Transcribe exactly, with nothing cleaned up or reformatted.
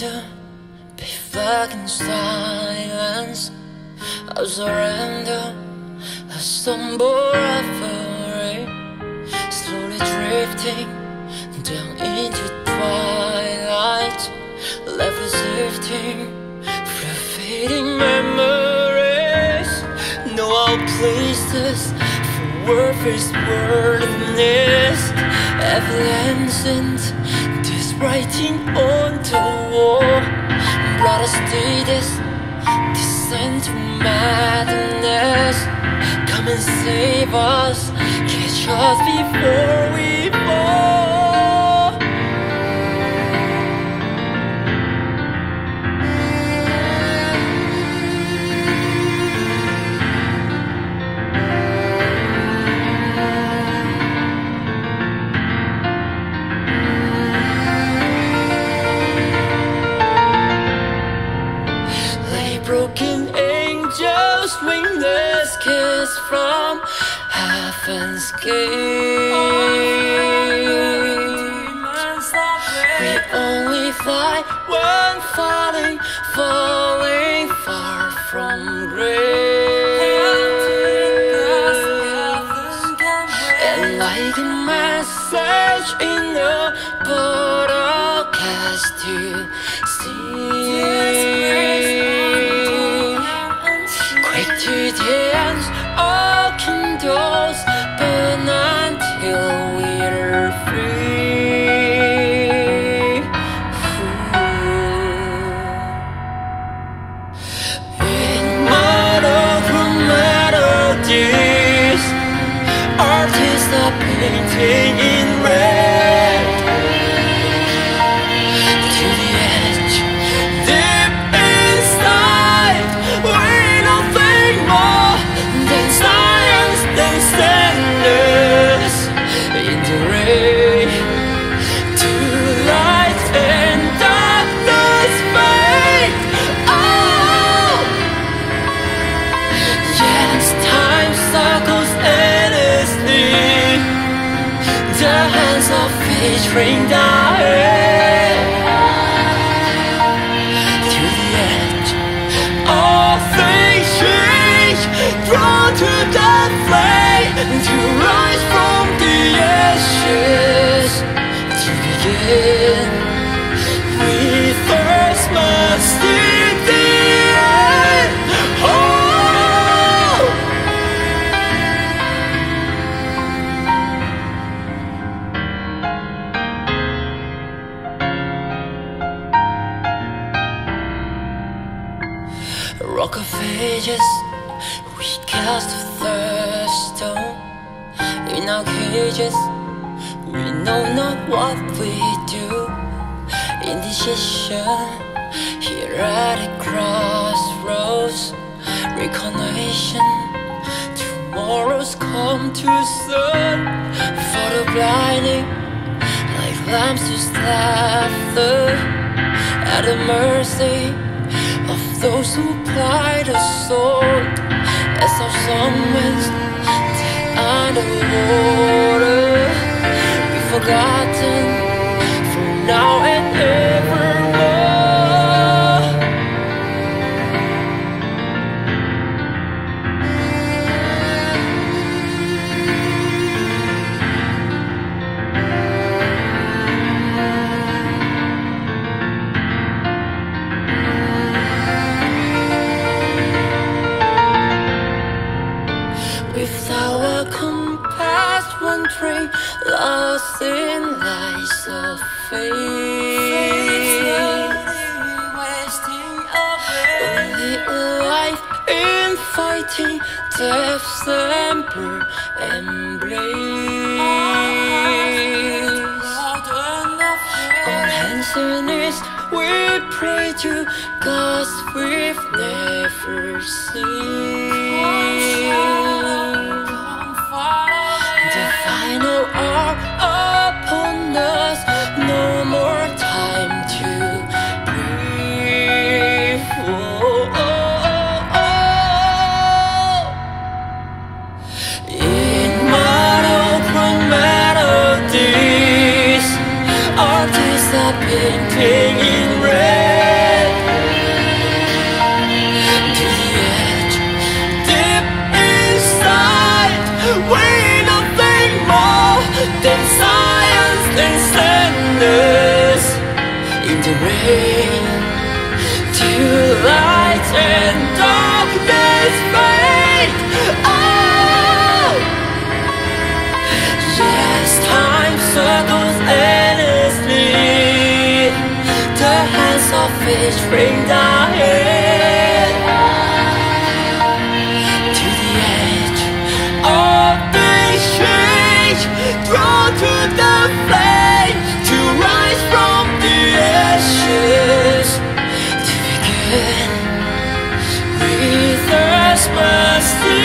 to be fucking silence. I surrender, I stumble away, slowly drifting down into twilight, left with drifting through fading memories. No, I'll place this for worthless worthiness, evanescent, this writing on the wall. Blood I stay this descent to madness. Come and save us, catch us before we fall. Broken angels, wingless kiss from heaven's gate. We only fly when falling, falling far from grace. And like a message in a bottle cast to sea. To dance, all candles burn until we're free. In monochrome melodies, artists are painting in red. To the edge, deep inside, we don't think more than science, than sadness. In the rain, to light and darkness fade. Oh, yes, time circles endlessly. The hands of fate ring down. To the edge, all things change. Drawn to the flame, to rise from the ashes. To begin, we first must see the end. Oh, rock of ages, we cast a thirst stone in our cages. We know not what we do. Indecision here at a crossroads. Recognition, tomorrow's come too soon. For the blinding, like lambs to slaughter, at the mercy of those who ply the sword. As our summons underwater, we've forgotten from now and evermore. Without a compass, wandering, lost in lies of fate. Only alive in fighting death's ember embrace. On hands and knees we pray to gods we've never seen. The final hour upon us, no more time to breathe. Oh, oh, oh, oh. In monochrome melodies, artists are painting in red. and darkness fade. Oh, yes, time circles endlessly. The hands of fish bring our head to the edge of the change, drawn to the flame, to rise from the ashes, to begin with us mercy.